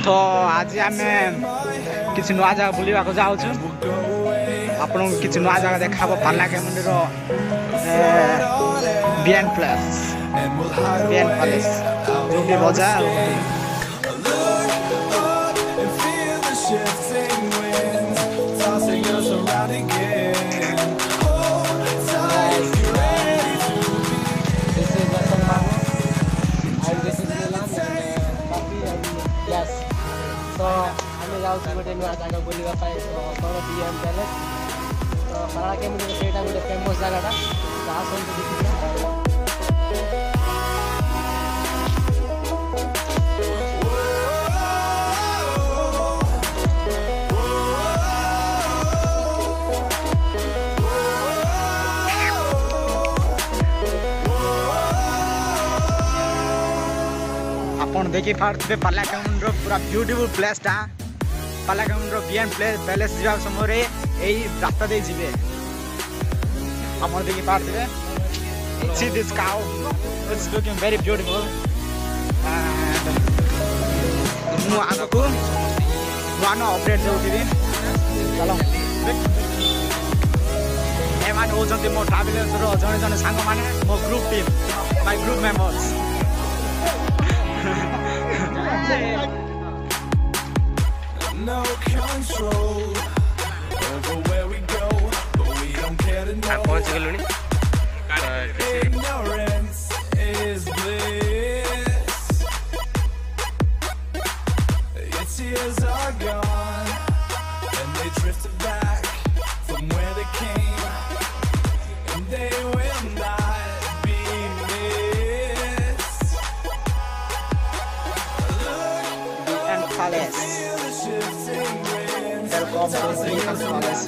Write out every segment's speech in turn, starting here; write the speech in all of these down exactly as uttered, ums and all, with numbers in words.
तो आज आम किसी नुआ जगह बुलवा जाऊँ आपन किसी नुआ जगह देखा Paralakhemundi BN place BN palace जो बजा गोटे नुआ जगह बुलवाई कौन बीएन पैलेस तो पालाखेमुंडी से गोटे फेमस जगह आपन देखी पार्थे पालाखेमुंडी पूरा ब्यूटीफुल प्लेसटा पालाखेमुंडी बीएन पैलेस जा समय यही रास्ता दे जीवे आप देखी पार्थे see this cow it's looking very beautiful मु आगो को वन अपडेट देउथिबी चलो एमान होजंती मो ट्राभेलर्स रो जने जने सांग माने मो group team my group members no control over where we go but we don't care to know पहुंच गेलुनी ignorance is bliss its years are gone and they drifted back from where they came and they will not be missed and palace welcome to the palace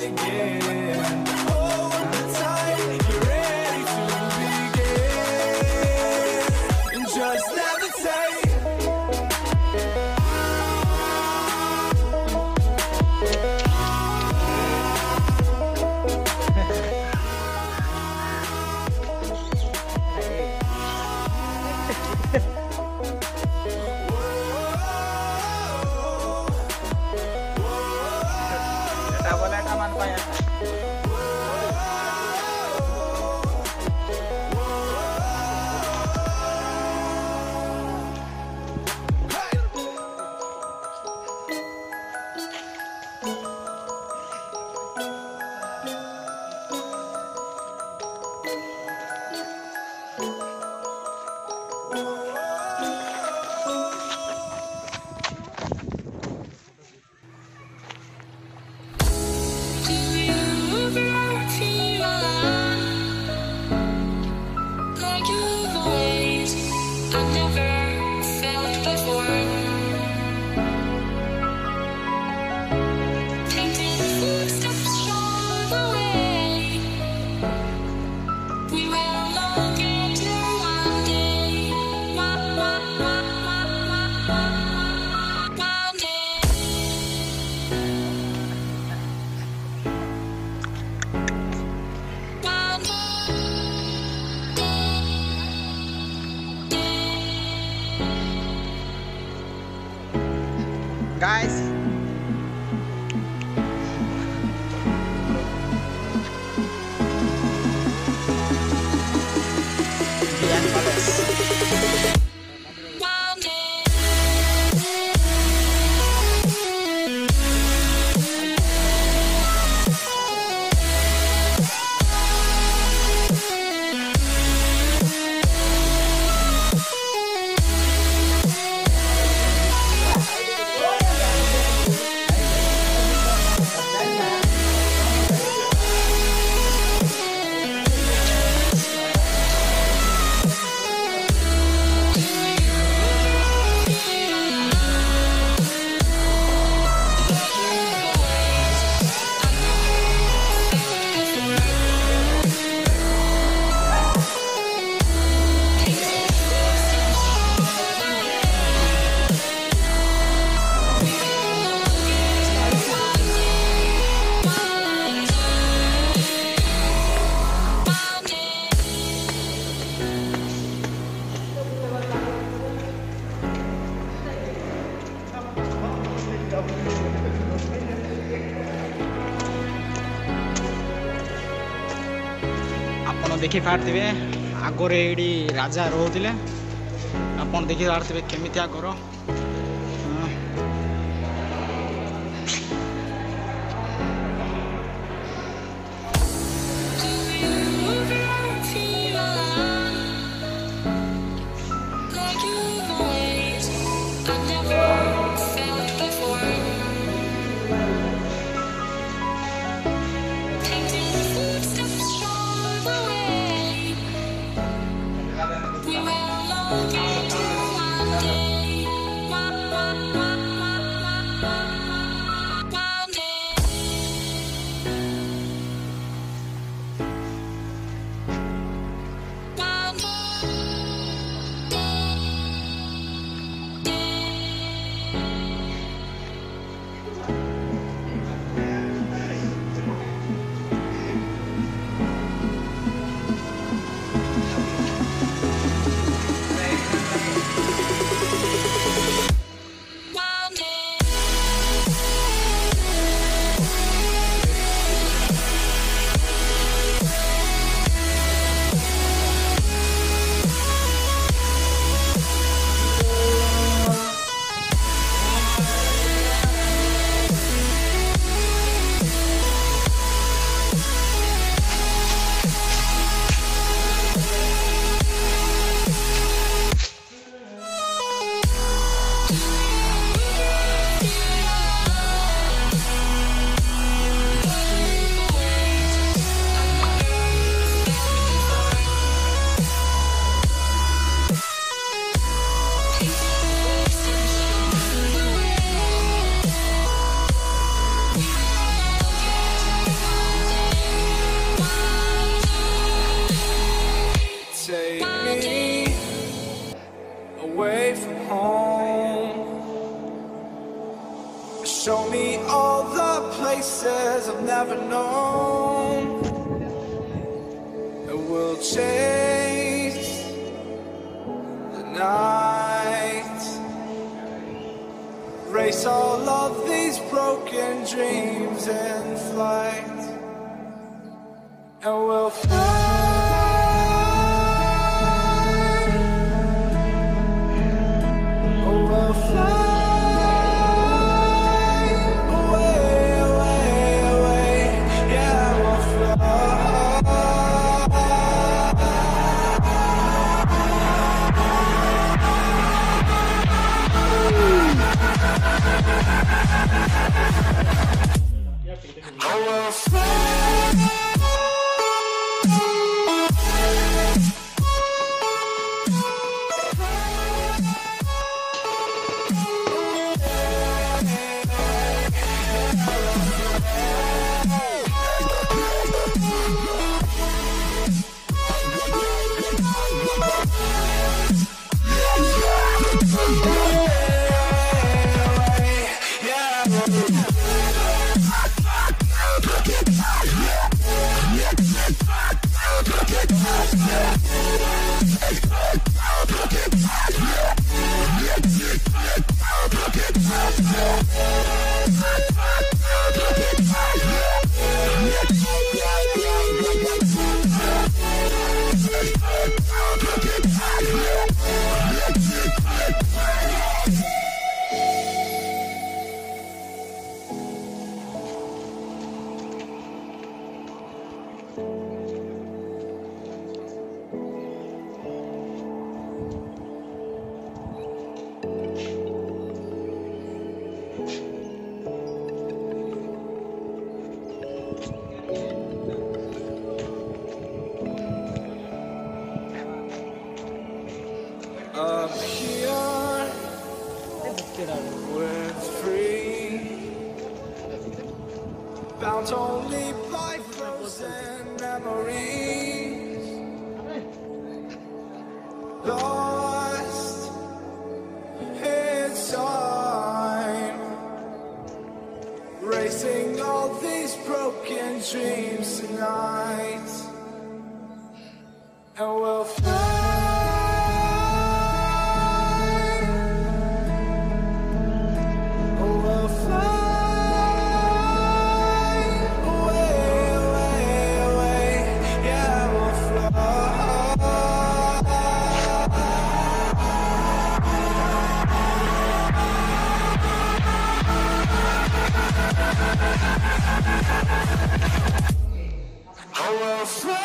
guys BEN Palace ଆପଣ ଦେଖିପାରୁଥିବେ ଆଗରେ ଏଇଠି ରାଜା ରହୁଥିଲେ। ଆପଣ ଦେଖିପାରୁଥିବେ କେମିତି ଆଗର Show me all the places I've never known, and we'll chase the night, race all of these broken dreams in flight, and we'll fly. Oh, we'll fly. Up here, we're free, bound only by frozen memories, lost in time, racing all these broken dreams tonight, and we'll fly. We'll fly. Oh, well, fly.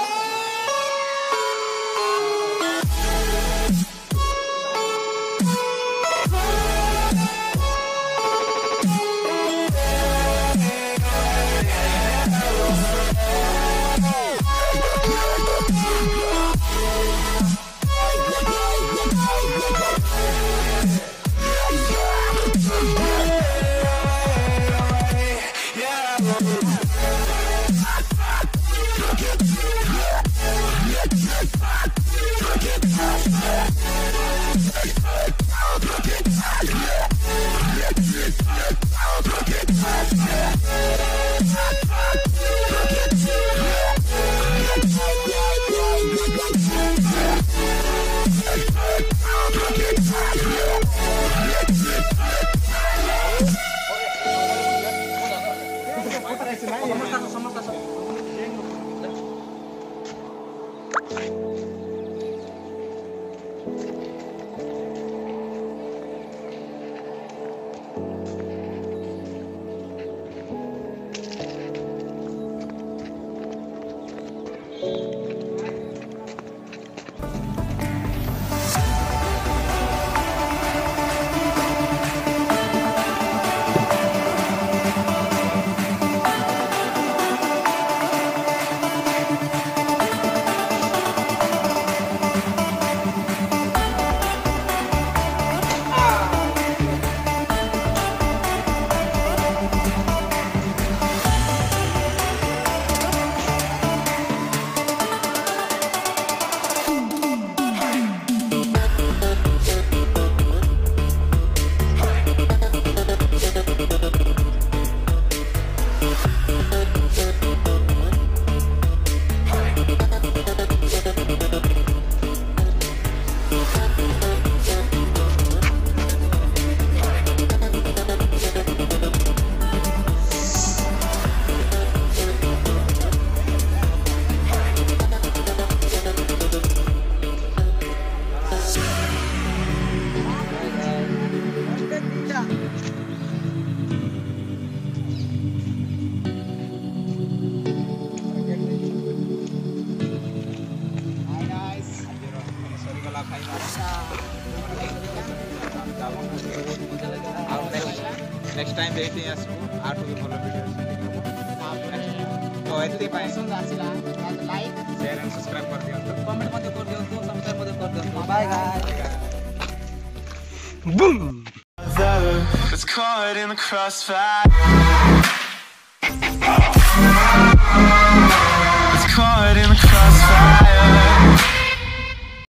Next time देखते हैं इसको आठ भी follow videos तो ऐसे पाए like share and subscribe कर दियो कमेंट मत कर दियो सब्सक्राइब मत कर दियो bye guys boom It's caught in the crossfire.